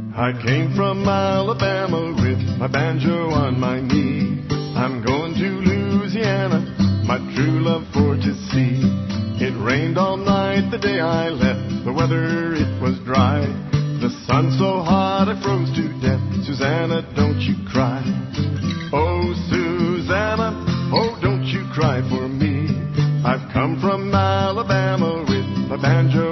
I came from Alabama with my banjo on my knee. I'm going to Louisiana, my true love for to see. It rained all night the day I left, the weather it was dry. The sun so hot I froze to death. Susanna, don't you cry. Oh, Susanna, oh, don't you cry for me. I've come from Alabama with my banjo